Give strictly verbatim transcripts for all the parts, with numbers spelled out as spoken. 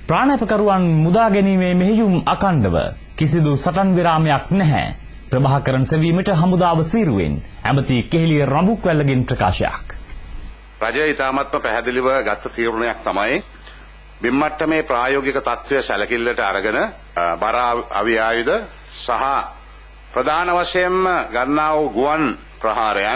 ප්‍රාණපකරුවන් මුදා ගැනීමේ මෙහෙයුම් අකණ්ඩව කිසිදු සටන් විරාමයක් නැහැ. ප්‍රභාකරන් සෙවීමට හමුදාව සීරුවෙන් ඇමති කෙහෙලිය රඹුක්වැල්ලගෙන් ප්‍රකාශයක්. රජය ඉතාමත්ම පැහැදිලිව ගත්ත තීරණයක් තමයි බිම්මට්ටමේ ප්‍රායෝගික තත්ත්වය සැලකිල්ලට අරගෙන බර අවි ආයුධ සහ ප්‍රධාන වශයෙන්ම ගන්නා වූ ගුවන් ප්‍රහාරයන්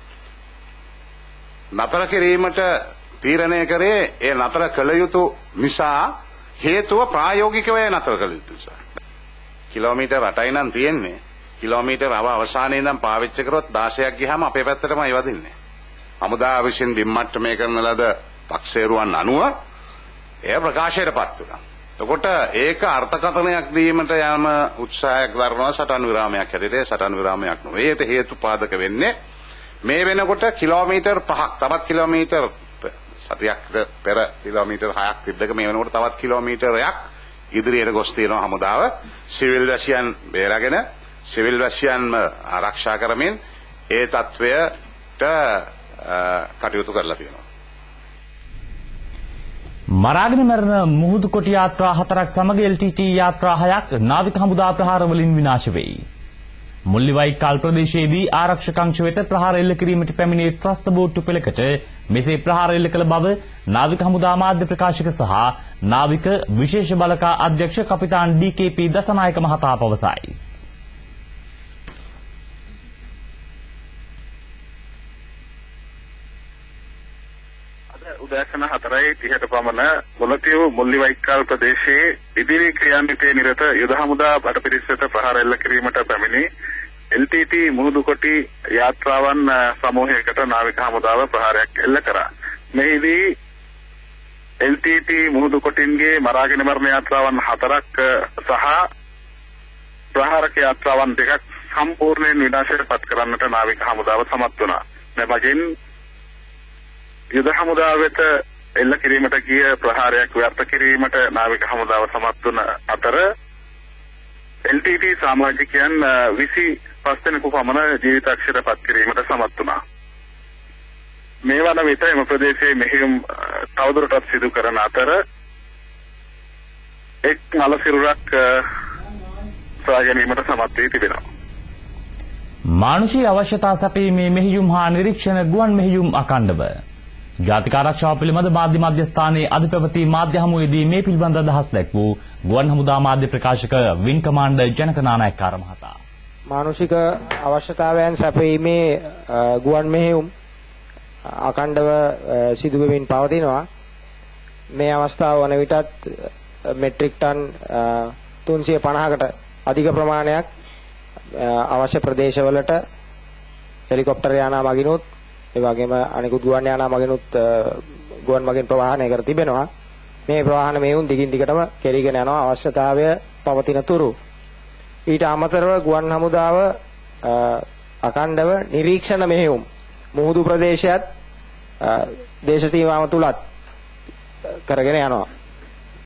නතර කිරීමට තීරණය කරේ ඒ නතර කළ යුතු නිසා හේතුව ප්‍රායෝගිකව නතර කළ යුතු නිසා. කිලෝමීටර් අටයි නම් තියෙන්නේ. කිලෝමීටර් අව අවසානයේ ඉඳන් පාවිච්චි කරොත් දාසයක් ගියාම අපේ පැත්තටමයි වදින්නේ. හමුදා විසින් බිම්මට්ටමේ කරන ලද පක්ෂේරුවන් අනුව එය ප්‍රකාශයටපත් වුණා. එතකොට ඒක අර්ථකථනයක් දීමට යම් උත්සාහයක් දරනවා සටන් විරාමයක් හැටියට සටන් විරාමයක් නෙවෙයි. ඒකට හේතුපාදක වෙන්නේ මේ වෙනකොට කිලෝමීටර් පහක් තවත් කිලෝමීටර් සතියක් පෙර කිලෝමීටර් හයක් තිබ්බක මේ වෙනකොට තවත් කිලෝමීටරයක් ඉදිරියට ගොස් තියෙනවා හමුදාව. සිවිල් වැසියන් බේරගෙන සිවිල් වැසියන්ම ආරක්ෂා කරමින් ඒ තත්වයට කටයුතු කරලා තියෙනවා. මරාගෙන මරණ මුහුදු කොටි යාත්‍රා හතරක් සමග එල් ටී ටී යාත්‍රා හයක් නාවික හමුදා ප්‍රහාර වලින් විනාශ වෙයි. මුල්ලිවයිකල් ප්‍රදේශයේදී ආරක්ෂක අංශ වෙත ප්‍රහාර එල්ල කිරීමට පැමිණි ත්‍රස්ත බෝට්ටු පෙළකට මෙසේ ප්‍රහාර එල්ල කළ බව නාවික හමුදා මාධ්‍ය ප්‍රකාශක සහ නාවික විශේෂ බලකා අධ්‍යක්ෂ කපිතාන් ඩී කේ පී දසනායක මහතා පවසයි. උදෑසන හතරයි තිහට පමණ මොළතිව් මුල්ලිවයිකල් ප්‍රදේශයේ ඉදිරි ක්‍රියාන්විතයේ නිරත යුද හමුදා බටපිරිසට ප්‍රහාර එල්ල කිරීමට පැමිණි එල් ටී ටී මුහුදු කොටි යාත්‍රාවන් සමූහයකට නාවික හමුදාව ප්‍රහාරයක් එල්ල කරා. මෙහිදී එල් ටී ටී මුහුදු කොටින්ගේ මරාගෙන මරණ යාත්‍රාවන් හතරක් සහ ප්‍රහාරක යාත්‍රාවන් දෙකක් සම්පූර්ණයෙන් විනාශයට පත් කරන්නට නාවික හමුදාව සමත් වුණා. මෙබැවින් යුද හමුදාව වෙත එල්ල කිරීමට ගිය ප්‍රහාරයක් ව්‍යර්ථ කිරීමට නාවික හමුදාව සමත් වන අතර එල් ටී ටී සමාජිකයන් විසි පහ දෙනෙකු පමණ ජීවිතක්ෂයට පත් කිරීමට සමත් වුණා. මේ වන විට එම ප්‍රදේශයේ මෙහෙයුම් තවදුරටත් සිදු කරන අතර එක් නලසිරුරක් සොයා ගැනීමට සමත් වී තිබෙනවා. මානුෂීය අවශ්‍යතා සැපීමේ මෙහෙයුම් හා නිරීක්ෂණ ගුවන් මෙහෙයුම් අකණ්ඩව ජාතික ආරක්ෂාව පිළිබඳ මාධ්‍ය මධ්‍යස්ථානයේ අධිපති මාධ්‍ය හමුවේදී මේ පිළිබඳ අදහස් දැක්වූ ගුවන් හමුදා මාධ්‍ය ප්‍රකාශක වින් කමාන්ඩර් ජනක නානායක්කාර මහතා. මානුෂික අවශ්‍යතාවයන් සැපයීමේ ගුවන් මෙහෙයුම් අකණ්ඩව සිදු වෙමින් පවතිනවා. මේ අවස්ථාව වන විටත් මෙට්‍රික් ටන් තුන්සිය පනහකට අධික ප්‍රමාණයක් අවශ්‍ය ප්‍රදේශවලට හෙලිකොප්ටර් යානා මගිනුත් ඒ වගේම අනිකුත් ගුවන් යානා මගිනුත් ගුවන් මගින් ප්‍රවාහනය කර තිබෙනවා. මේ ප්‍රවාහන මෙවුන් දිගින් දිගටම කෙරීගෙන යනවා අවශ්‍යතාවය පවතින තුරු. ඊට අමතරව ගුවන් හමුදාව අකණ්ඩව නිරීක්ෂණ මෙහෙයුම් මුහුදු ප්‍රදේශයත් දේශ සීමාව තුලත් කරගෙන යනවා.